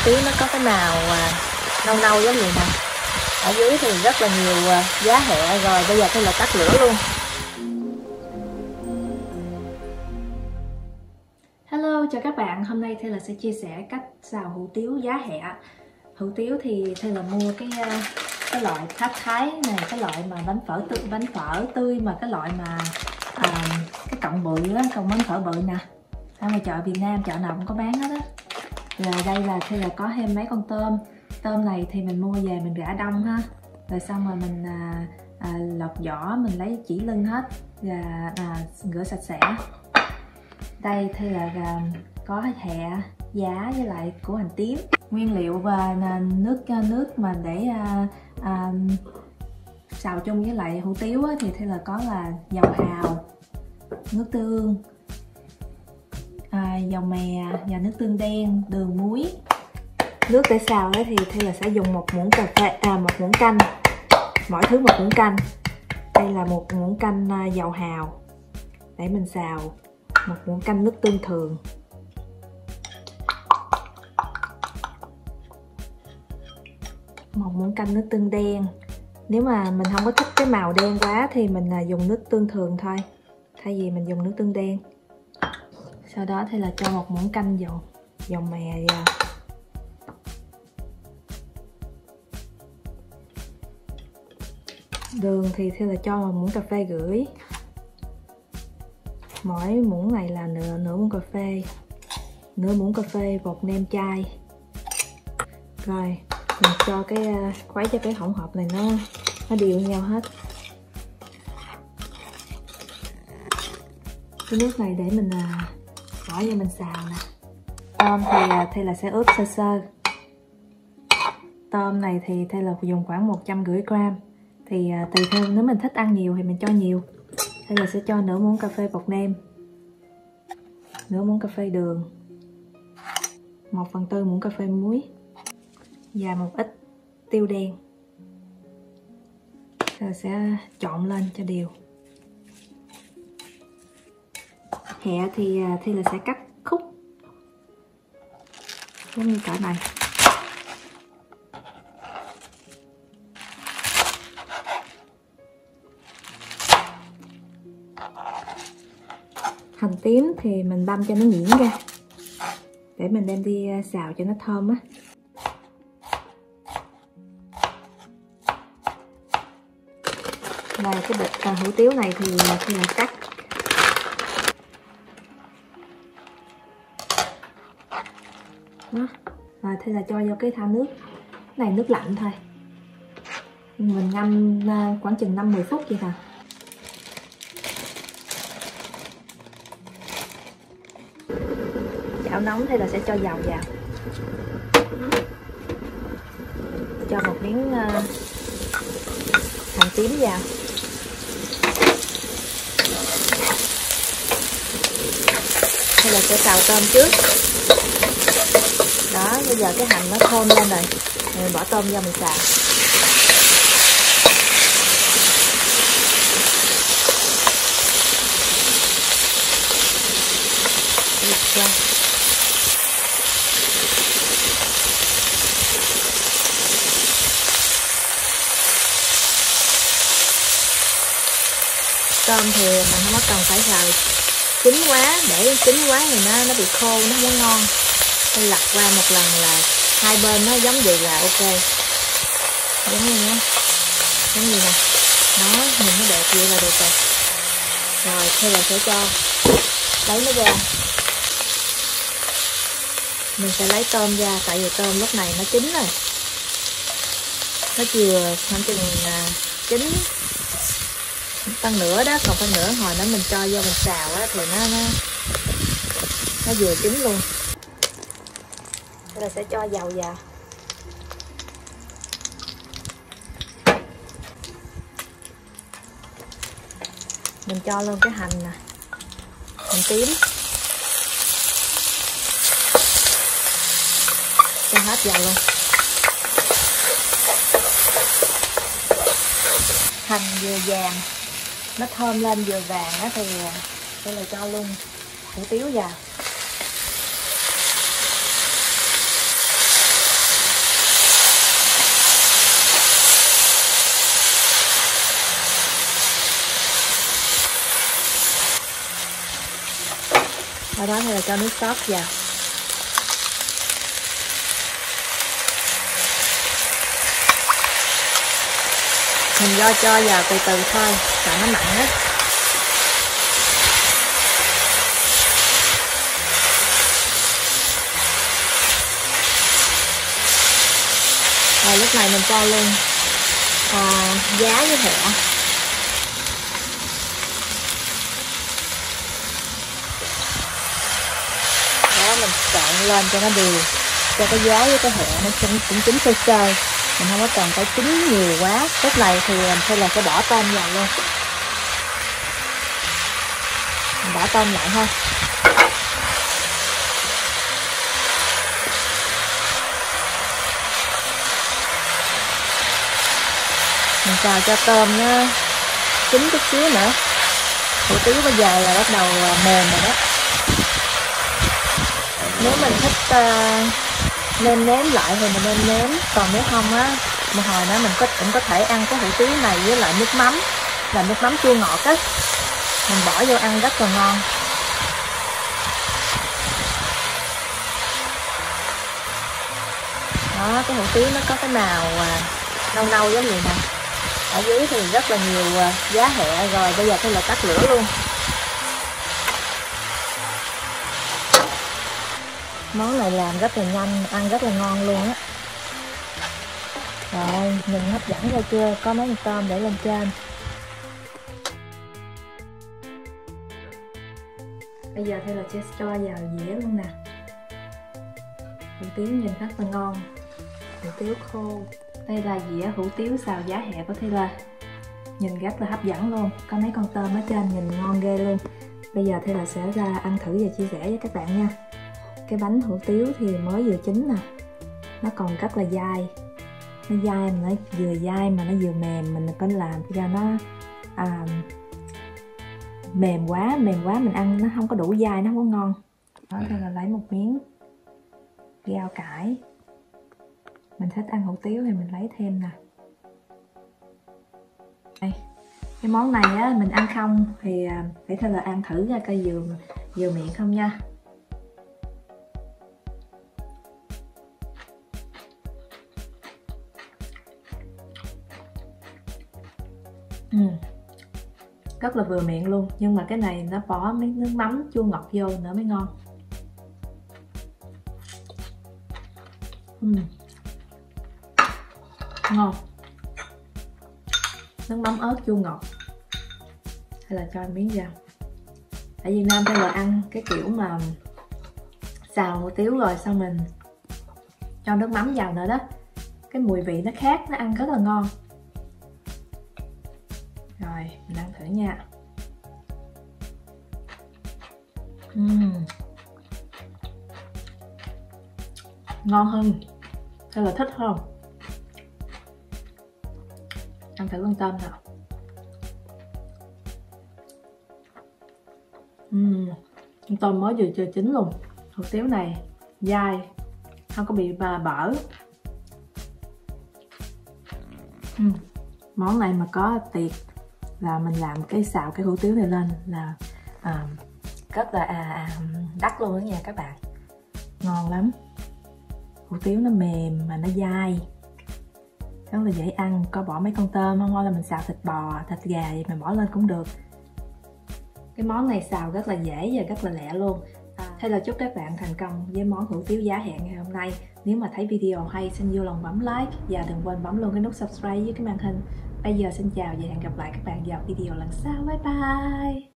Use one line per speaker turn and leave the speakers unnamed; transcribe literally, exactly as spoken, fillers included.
tiếu nó có cái màu à, nâu nâu giống vậy nè. Ở dưới thì rất là nhiều à, giá hẹ. Rồi bây giờ tôi là tắt lửa luôn. Hello, chào các bạn. Hôm nay Taylor sẽ chia sẻ cách xào hủ tiếu giá hẹ. Hủ tiếu thì Taylor mua cái cái loại tháp thái này, cái loại mà bánh phở tươi, bánh phở tươi mà cái loại mà à, cái cọng bự á, cọng bánh phở bự nè. Ở ngoài chợ Việt Nam, chợ nào cũng có bán hết á. Rồi đây là Taylor có thêm mấy con tôm. Tôm này thì mình mua về mình rã đông ha. Rồi xong rồi mình à, à, lọc vỏ, mình lấy chỉ lưng hết và à, rửa sạch sẽ. Đây thì là có hẹ, giá với lại củ hành tím. Nguyên liệu và nước nước mà để à, à, xào chung với lại hủ tiếu á, thì thì là có là dầu hào, nước tương, à, dầu mè và nước tương đen, đường, muối. Nước để xào ấy thì thì là sẽ dùng một muỗng cà phê, à, một muỗng canh, mỗi thứ một muỗng canh. Đây là một muỗng canh à, dầu hào để mình xào, một muỗng canh nước tương thường, một muỗng canh nước tương đen. Nếu mà mình không có thích cái màu đen quá thì mình dùng nước tương thường thôi, thay vì mình dùng nước tương đen. Sau đó thì là cho một muỗng canh dầu dầu mè vào. Đường thì thì là cho một muỗng cà phê rưỡi. Mỗi muỗng này là nửa nửa muỗng cà phê, nửa muỗng cà phê bột nêm chai. Rồi mình cho cái khuấy cho cái hỗn hợp này nó nó đều nhau hết. Cái nước này để mình bỏ vô mình xào nè. Tôm thì thì là sẽ ướp sơ sơ. Tôm này thì thì là dùng khoảng một trăm rưỡi gram. Thì tùy theo, nếu mình thích ăn nhiều thì mình cho nhiều. Đây là sẽ cho nửa muỗng cà phê bột nêm, nửa muỗng cà phê đường, một phần tư muỗng cà phê muối và một ít tiêu đen. Rồi sẽ trộn lên cho đều. Hẹ thì thì là sẽ cắt khúc giống như cỡ này. Hành tím thì mình băm cho nó nhuyễn ra để mình đem đi xào cho nó thơm á. Đây cái bịch hủ tiếu này thì khi mình cắt đó. Rồi thế là cho vô cái thau nước. Cái này nước lạnh thôi, mình ngâm khoảng chừng năm mười phút vậy nè. Chảo nóng thì là sẽ cho dầu vào, cho một miếng uh, hành tím vào, hay là sẽ xào tôm trước. Đó, bây giờ cái hành nó thơm lên rồi, mình bỏ tôm vô mình xào. Lật ra. Tôm thì mình không có cần phải xào chín quá, để chín quá thì nó nó bị khô, nó không có ngon. Tôi lật qua một lần là hai bên nó giống vậy là ok. Giống như nhé, giống như nè, nó nhìn nó đẹp vậy là được rồi. Rồi thế là sẽ cho lấy nó ra. Mình sẽ lấy tôm ra, tại vì tôm lúc này nó chín rồi, nó vừa khoảng chừng à, chín phân nửa đó, còn phân nửa hồi nữa mình cho vô mình xào á thì nó nó nó vừa chín luôn. Thế là sẽ cho dầu vào. Mình cho luôn cái hành nè, hành tím, cho hết vào luôn. Hành vừa vàng, nó thơm lên vừa vàng á thì đây là cho luôn hủ tiếu vào. Sau đó thì là cho nước sốt vào. Mình do cho vào từ từ thôi, sợ nó mặn hết. Rồi lúc này mình cho luôn à, giá với hẹ. Đó, mình trộn lên cho nó đều, cho cái giá với cái hẹ nó cũng cũng chín sơ sơ. Mình không có cần phải chín nhiều quá. Lúc này thì mình sẽ là sẽ bỏ tôm vào luôn. Mình bỏ tôm lại thôi. Mình xào cho tôm nó chín chút xíu nữa. Hủ tiếu bây giờ là bắt đầu mềm rồi đó. Nếu mình thích uh, nêm nếm lại thì mình nêm nếm, còn nếu không á, một hồi nữa mình có cũng có thể ăn cái hủ tiếu này với lại nước mắm, là nước mắm chua ngọt á, mình bỏ vô ăn rất là ngon. Đó, cái hủ tiếu nó có cái màu à, nâu nâu giống vậy nè. Ở dưới thì rất là nhiều à, giá hẹ. Rồi bây giờ tôi là tắt lửa luôn. Món này làm rất là nhanh, ăn rất là ngon luôn á. Rồi, nhìn hấp dẫn ra chưa? Có mấy con tôm để lên trên. Bây giờ thì là sẽ cho vào dĩa luôn nè. Hủ tiếu nhìn rất là ngon. Hủ tiếu khô. Đây là dĩa hủ tiếu xào giá hẹ của Taylor. Nhìn rất là hấp dẫn luôn. Có mấy con tôm ở trên nhìn ngon ghê luôn. Bây giờ Taylor sẽ ra ăn thử và chia sẻ với các bạn nha. Cái bánh hủ tiếu thì mới vừa chín nè. Nó còn rất là dai. Nó dai mà nó vừa dai mà nó vừa mềm. Mình có làm cho nó à, mềm quá. Mềm quá mình ăn nó không có đủ dai, nó không có ngon. Đó, đây là lấy một miếng rau cải. Mình thích ăn hủ tiếu thì mình lấy thêm nè. Đây. Cái món này á, mình ăn không thì để thôi là ăn thử ra coi vừa, vừa miệng không nha. Ừ. Rất là vừa miệng luôn. Nhưng mà cái này nó bỏ mấy nước mắm chua ngọt vô nữa mới ngon. Ừ. Ngon. Nước mắm ớt chua ngọt. Hay là cho miếng vào. Ở Việt Nam hay là ăn cái kiểu mà xào hủ tiếu rồi xong mình cho nước mắm vào nữa đó. Cái mùi vị nó khác, nó ăn rất là ngon. Rồi, mình ăn thử nha. Uhm. Ngon hơn. Hay là thích không? Ăn thử con tôm nào. Uhm. Con tôm mới vừa chưa chín luôn. Hủ tiếu này dai, không có bị bà bở. Uhm. Món này mà có tiệc là mình làm cái xào cái hủ tiếu này lên là à, rất là à, à, đắt luôn đó nha các bạn. Ngon lắm. Hủ tiếu nó mềm mà nó dai, rất là dễ ăn. Có bỏ mấy con tôm không, là mình xào thịt bò, thịt gà vậy mà bỏ lên cũng được. Cái món này xào rất là dễ và rất là lẹ luôn. À, thế là chúc các bạn thành công với món hủ tiếu giá hẹ ngày hôm nay. Nếu mà thấy video hay xin vui lòng bấm like và đừng quên bấm luôn cái nút subscribe với cái màn hình. Bây giờ xin chào và hẹn gặp lại các bạn vào video lần sau. Bye bye.